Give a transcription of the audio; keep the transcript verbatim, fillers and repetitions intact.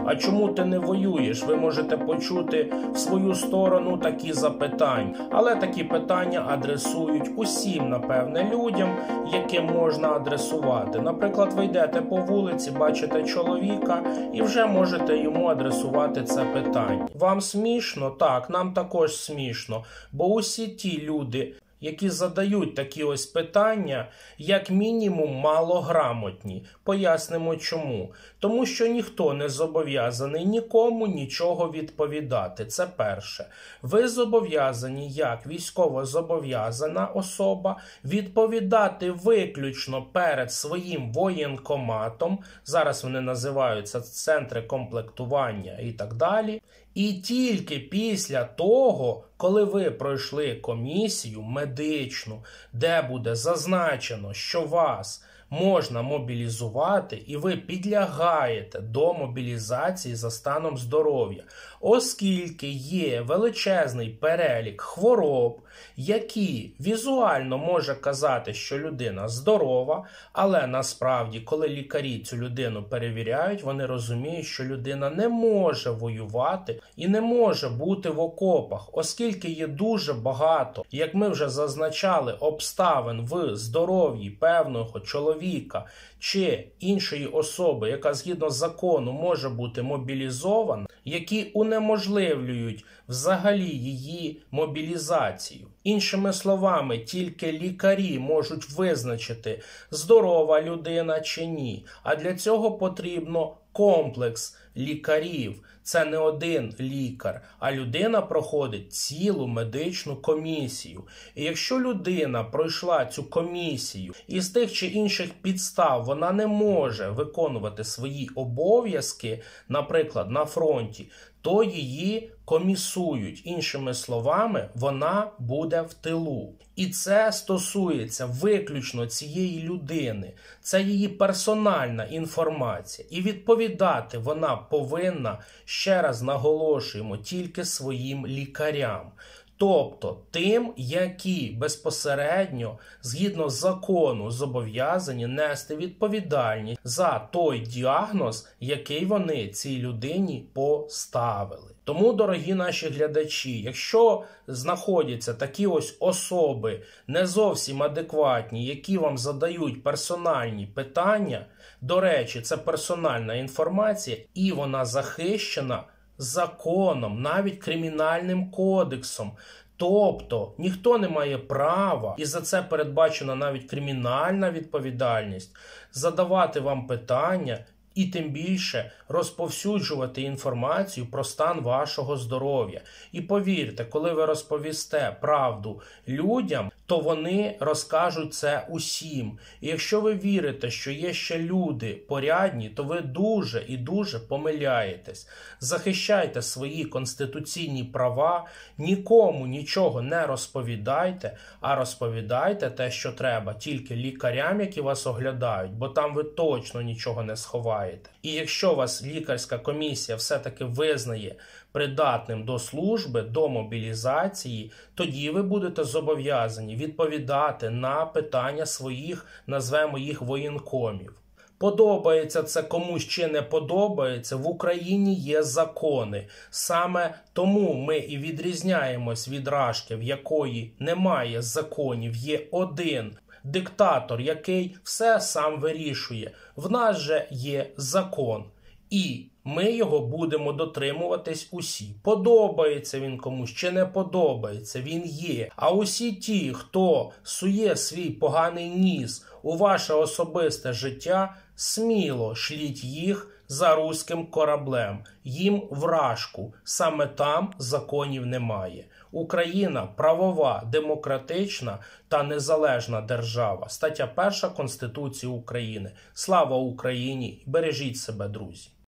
а чому ти не воюєш? Ви можете почути в свою сторону такі запитання. Але такі питання адресують усім, напевне, людям, яким можна адресувати. Наприклад, ви йдете по вулиці, бачите чоловіка і вже можете йому адресувати це питання. Вам смішно? Так, нам також смішно, бо усі ті люди, які задають такі ось питання, як мінімум малограмотні. Пояснимо чому. Тому що ніхто не зобов'язаний нікому нічого відповідати. Це перше. Ви зобов'язані, як військовозобов'язана особа, відповідати виключно перед своїм воєнкоматом, зараз вони називаються центри комплектування і так далі, і тільки після того, коли ви пройшли комісію медичну, де буде зазначено, що вас можна мобілізувати і ви підлягаєте до мобілізації за станом здоров'я, оскільки є величезний перелік хвороб, які візуально може казати, що людина здорова, але насправді, коли лікарі цю людину перевіряють, вони розуміють, що людина не може воювати і не може бути в окопах, оскільки є дуже багато, як ми вже зазначали, обставин в здоров'ї певного чоловіка чи іншої особи, яка згідно закону може бути мобілізована, які унеможливлюють взагалі її мобілізацію. Іншими словами, тільки лікарі можуть визначити, здорова людина чи ні. А для цього потрібно комплекс лікарів. Це не один лікар, а людина проходить цілу медичну комісію. І якщо людина пройшла цю комісію і з тих чи інших підстав вона не може виконувати свої обов'язки, наприклад, на фронті, то її комісують. Іншими словами, вона буде в тилу. І це стосується виключно цієї людини. Це її персональна інформація. І відповідати вона повинна, ще раз наголошуємо, тільки своїм лікарям. Тобто тим, які безпосередньо, згідно закону, зобов'язані нести відповідальність за той діагноз, який вони цій людині поставили. Тому, дорогі наші глядачі, якщо знаходяться такі ось особи не зовсім адекватні, які вам задають персональні питання, до речі, це персональна інформація і вона захищена законом, навіть кримінальним кодексом. Тобто, ніхто не має права, і за це передбачена навіть кримінальна відповідальність, задавати вам питання і тим більше розповсюджувати інформацію про стан вашого здоров'я. І повірте, коли ви розповісте правду людям, то вони розкажуть це усім. І якщо ви вірите, що є ще люди порядні, то ви дуже і дуже помиляєтесь. Захищайте свої конституційні права, нікому нічого не розповідайте, а розповідайте те, що треба, тільки лікарям, які вас оглядають, бо там ви точно нічого не сховаєте. І якщо вас лікарська комісія все-таки визнає придатним до служби, до мобілізації, тоді ви будете зобов'язані відповідати на питання своїх, назвемо їх, воєнкомів. Подобається це комусь чи не подобається, в Україні є закони. Саме тому ми і відрізняємось від Рашки, в якої немає законів, є один диктатор, який все сам вирішує. В нас же є закон. І ми його будемо дотримуватись усі. Подобається він комусь чи не подобається, він є. А усі ті, хто сує свій поганий ніс у ваше особисте життя, сміло шліть їх за руським кораблем. Їм в Рашку. Саме там законів немає. Україна – правова, демократична та незалежна держава. Стаття перша Конституції України. Слава Україні! Бережіть себе, друзі!